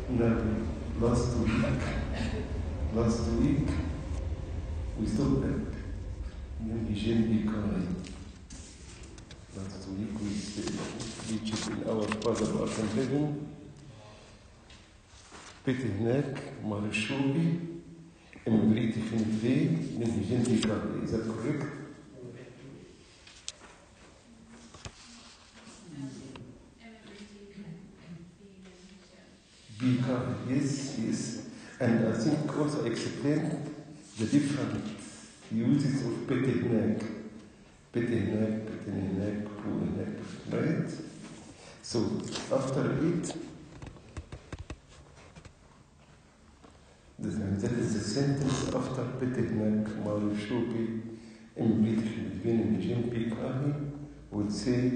Now, last week, we stopped at Hygiene Kai. Last week, we reached in our Father Art in Heaven. بيت هناك مارشوبي immigrated in Vee من Hygiene Kai. Is that correct? Yes. And I think also explain the different uses of Petehnek, Puhenek, right? So after it, that is the sentence after Petehnek, Marushupi, immigrated between Hygiene Kai, would say,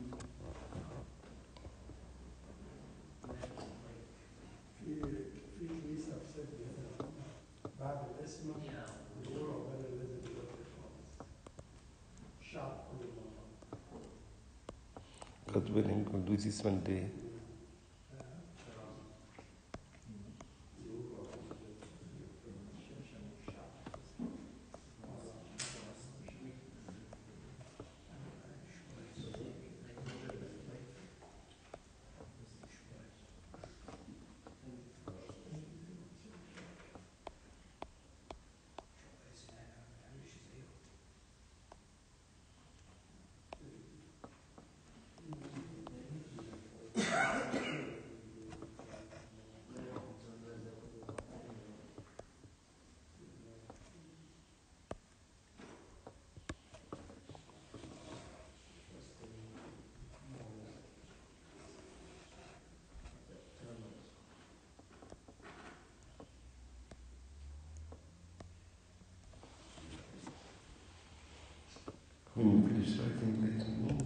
God willing, we'll do this one day. When you finish writing, let me know.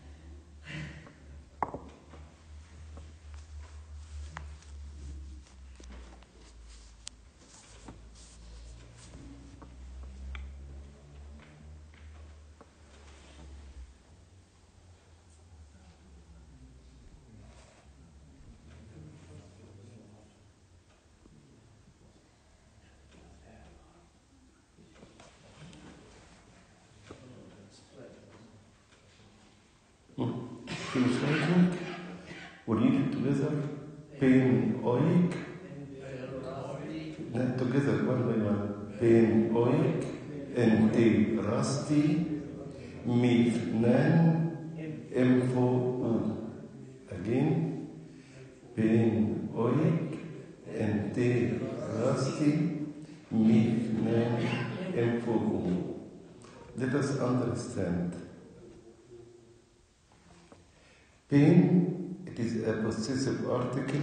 Finish writing. We read it together. Pain oik. Not together, one by one. Pain oik. Ente rusty. Mif nan. Info u. Again. Pain oik. Ente rusty. Mif nan. Info u. Let us understand. Pain, it is a possessive article.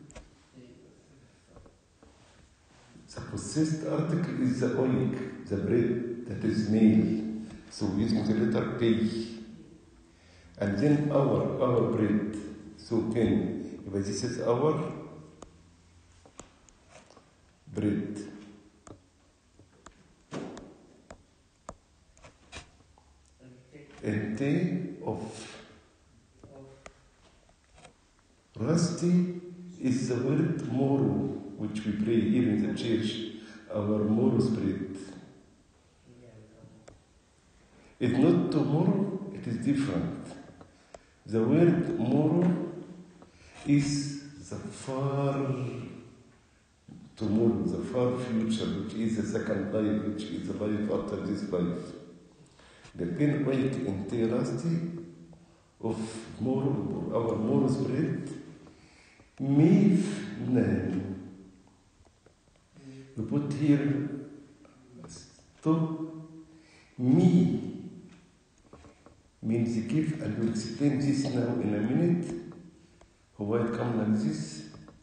The possessed article is the oik, the bread that is male. So we use the letter P. And then our bread. So pain. If this is our bread. And day of Rusty is the word moro, which we pray here in the church, our moro's bread. It's not tomorrow, it is different. The word moro is the far tomorrow, the far future, which is the second life, which is the life after this life. The pen wake in rusty of moro, our moro's bread, Mif nan. We put here stop. Me means give, and we'll explain this now in a minute. Why it comes like this.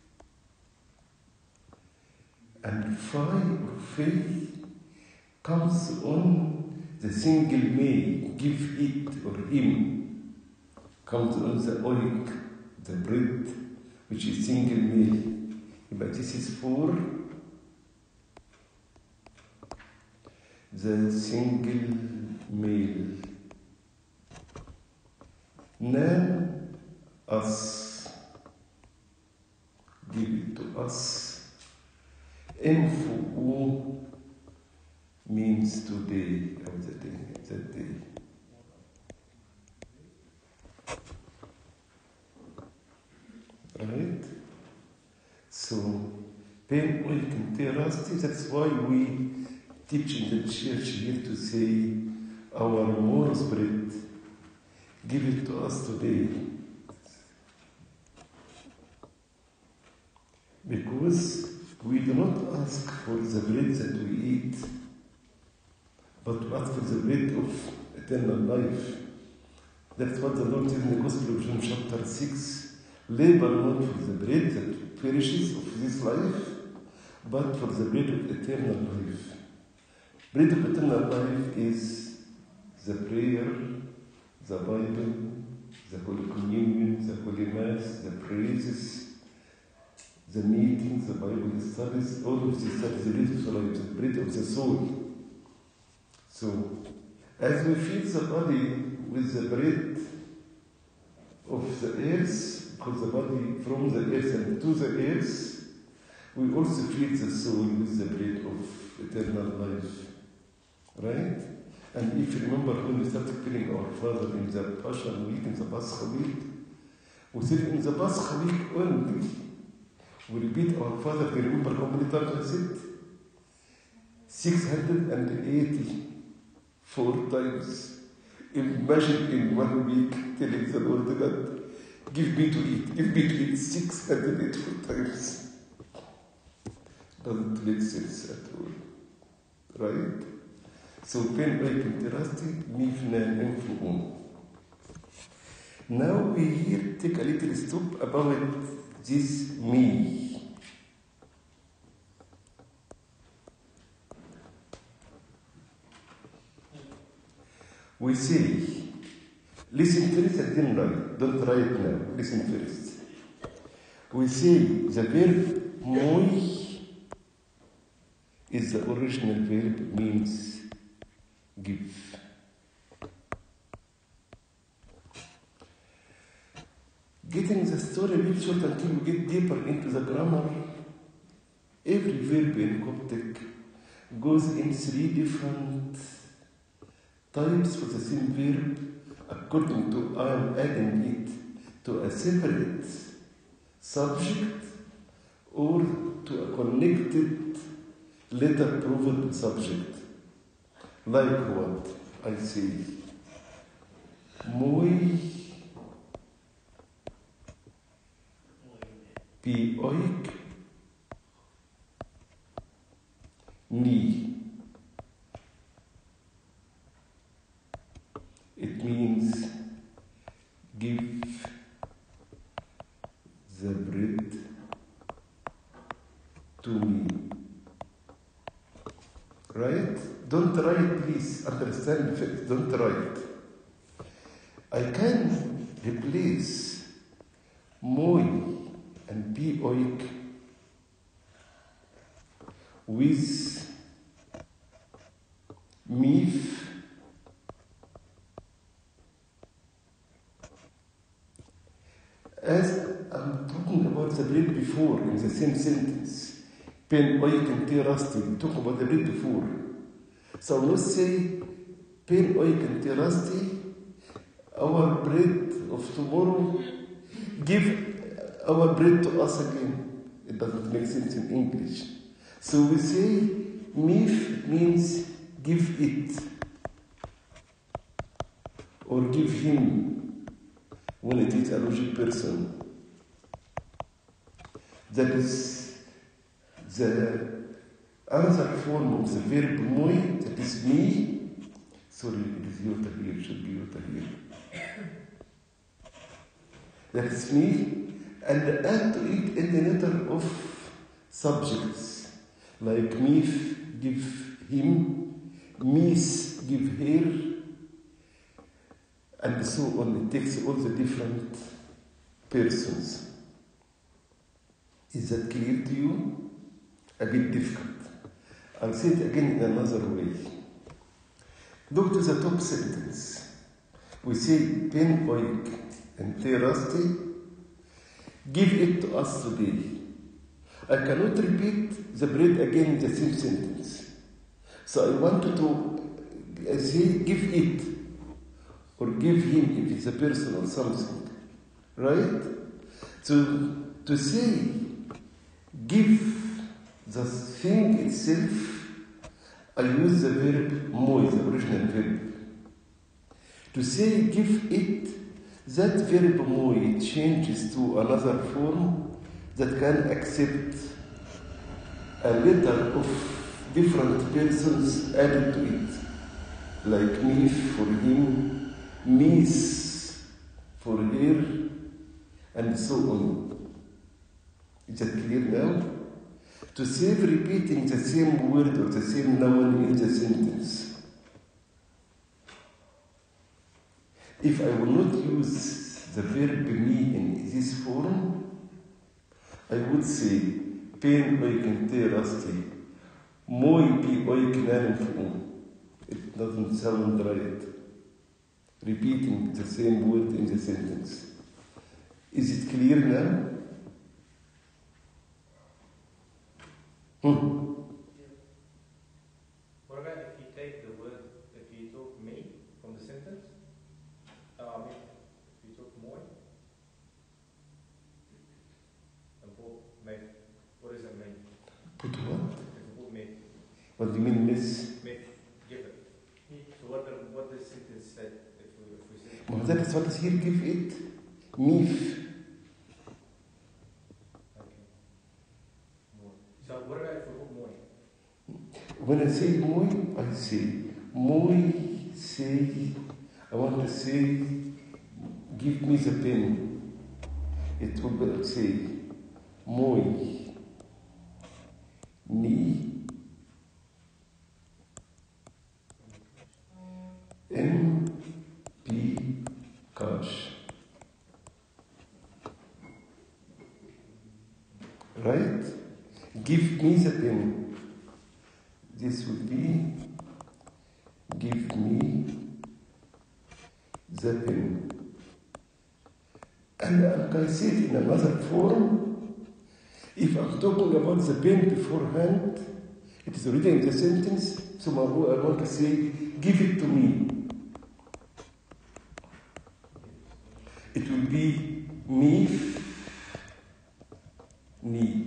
And five or faith comes on the single may, give it or him. Comes on the oik, the bread, which is single male. But this is for the single male. Nan, us. give it to us. Info means today, or the day, that day. Right? So, pen oik terasti, that's why we teach in the church here to say, our moral spirit, give it to us today. Because we do not ask for the bread that we eat, but we ask for the bread of eternal life. That's what the Lord says in the Gospel of John chapter 6. Labor not for the bread that perishes of this life, but for the bread of eternal life. Bread of eternal life is the prayer, the Bible, the Holy Communion, the Holy Mass, the praises, the meetings, the Bible studies, all of these studies, the bread of life, the bread of the soul. So, as we feed the body with the bread of the earth, because the body from the earth and to the earth, we also feed the soul with the bread of eternal life. Right? And if you remember when we started praying our Father in the Passion week, in the Pascha week, we said in the Pascha week only, we repeat our Father. Do you remember how many times I said? 684 times. Imagine in 1 week telling the Lord God, give me to eat 684 times. Doesn't make sense at all. Right? So, pen oik terasti, mifna info. Now we here take a little stop about this me. We say, listen first and then write. Don't write now. Listen first. We say the verb moi is the original verb, means give. Getting the story a bit short until we get deeper into the grammar, every verb in Coptic goes in 3 different types for the same verb according to I am adding it to a separate subject or to a connected letter proved subject. Like what? I say, moi pi oik ni. It means give the bread to me. Right? Don't write, please. Understand it. Don't write. I can replace moi and pi oik with mif as I'm talking about the bread before in the same sentence. Pen oik and terasti, we talk about the bread before. So let's say pen oik and terasti, our bread of tomorrow, give our bread to us again. It doesn't make sense in English. So we say mif means give it or give him when it is a logic person. That is the other form of the verb moi, that is me. Sorry, it is yota here, it should be yota here. That is me. And add to it any letter of subjects, like mif, give him, mis, give her, and so on. It takes all the different persons. Is that clear to you? A bit difficult. I'll say it again in another way. Look to the top sentence. We say pen oik and terasti, give it to us today. I cannot repeat the bread again in the same sentence. So I want to say, give it, or give him if it's a person or something. Right? To say, give the thing itself, I use the verb moi, the original verb. To say, give it, that verb moi changes to another form that can accept a letter of different persons added to it, like me for him, mis for her, and so on. Is that clear now? To save repeating the same word or the same noun in the sentence. If I will not use the verb me in this form, I would say, pen oiken te rasti, moi pi oiknanen fu. It doesn't sound right. Repeating the same word in the sentence. Is it clear now? What about if you take the word, if you took me from the sentence? If you took moi and put me, what does it mean? Put what? If you put me. What do you mean, miss? Me, give it. So what the sentence said, if we say? Well, that is what is here, give it. Mif. So what about if we put moi? When I say moi, I say, moi say, I want to say, give me the pen. It will be say, moi, ni, MP, cash. Right? Give me the pen. This would be, give me the pen. And I can say it in another form. If I'm talking about the pen beforehand, it is already in the sentence, so I want to say, give it to me. It will be me, ni.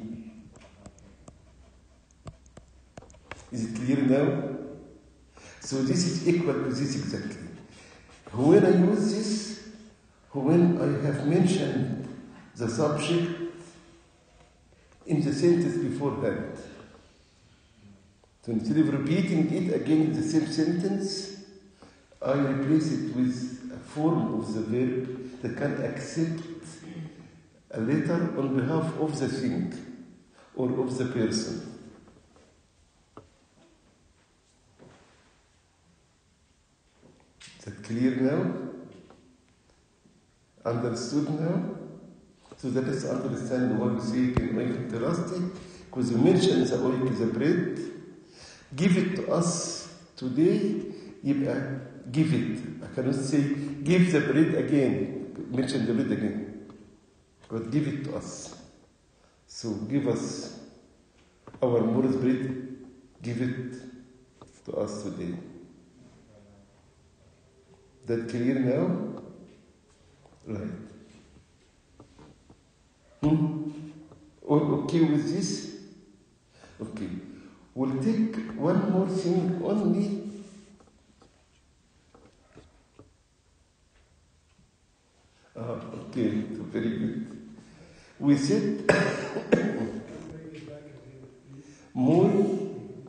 Is it clear now? So this is equal to this exactly. When I use this, when I have mentioned the subject in the sentence beforehand. So instead of repeating it again in the same sentence, I replace it with a form of the verb that can accept a letter on behalf of the thing or of the person. Is that clear now? Understood now? So that is understand why we say it in oik terasti, because you mentioned the oik, the bread. Give it to us today, give it. I cannot say, give the bread again. Mention the bread again. But give it to us. So give us our Morris bread, give it to us today. That clear now? Right. Okay with this? Okay. We'll take one more thing only. Okay, so very good. We said muy.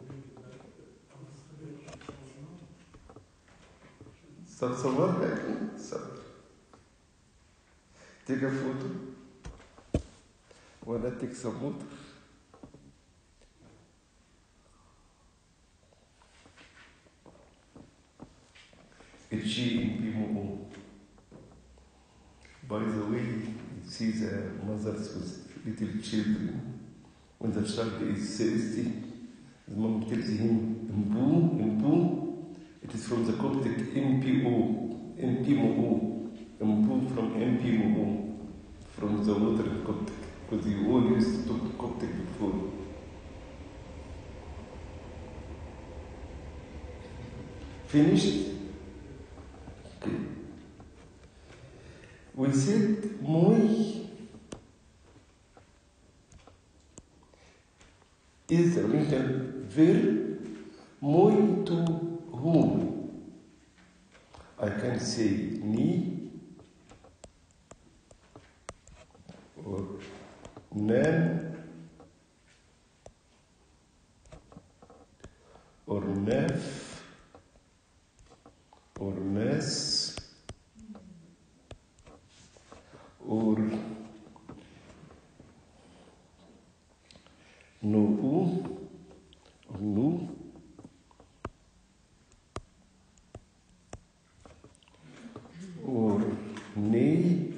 Take a photo. Wanna take some water? It's she in Pimo. By the way, you see the mothers with little children. When the child is thirsty, the mom tells him, Mbu. It is from the Coptic MPO, Mbu from MPO, from the water in Coptic, because you all used to talk Coptic before. Finished? Okay. We said muy is the original verb. Muy to whom? I can say ni or nan or nef or nes or no or nu or ne,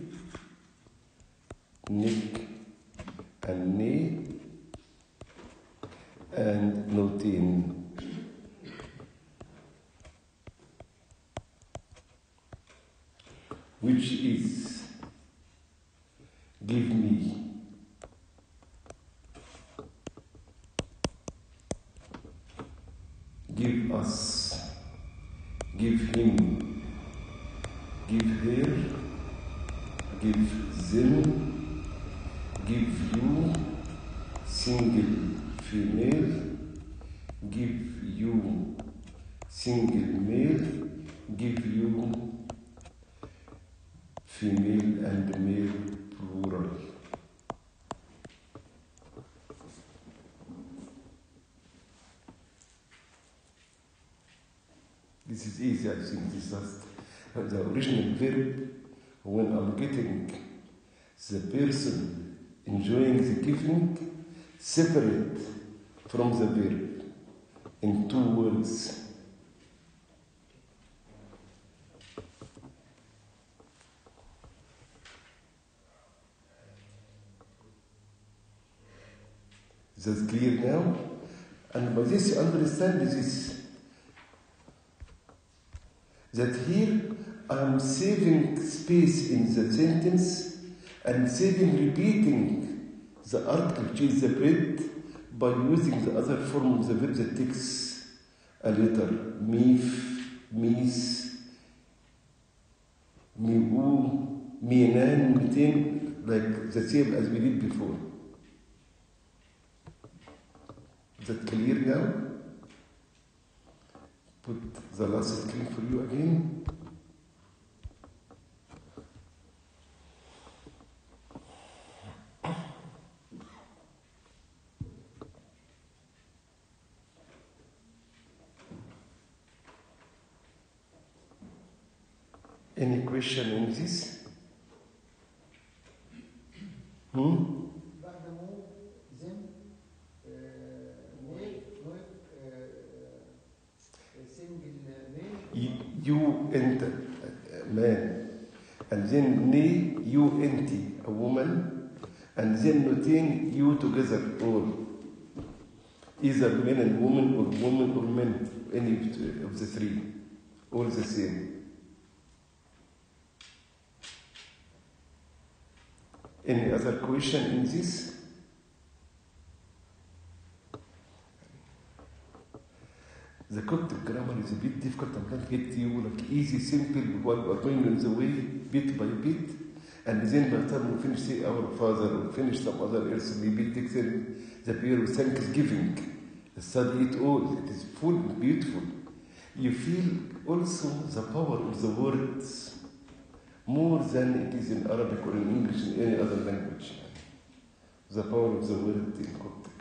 nick and ne and notin. Which is give me, give us, give him, give her, give them, give you, single female, give you, single male, give you, female and male plural. This is easy, I think. This is just the original verb. When I'm getting the person enjoying the giving, separate from the verb in two words. That's clear now? And by this you understand this. That here I am saving space in the sentence and saving repeating the article, which is the bread, by using the other form of the verb that takes a letter. Mif, mis, mi'u, mi'nan, mitin, like the same as we did before. Is that clear now? Put the last screen for you again. Any question on this? You enter a man, and then ne, you enti, a woman, and then nothing, you together, all. Either men and women or men, any of the three, all the same. Any other question in this? The Coptic grammar is a bit difficult. I'm going to get you like easy, simple, while we're going on the way, bit by bit. And then by the time we finish, say, our Father, or finish some other else, maybe it takes in the period of Thanksgiving. Study it all. It is full, beautiful. You feel also the power of the words more than it is in Arabic or in English, in any other language. The power of the word in Coptic.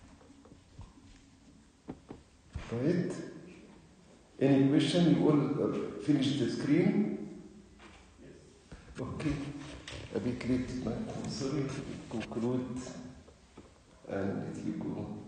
Right? Any question? You all finished the screen? Yes. Okay. A bit late, man. I'm sorry. Conclude and let you go.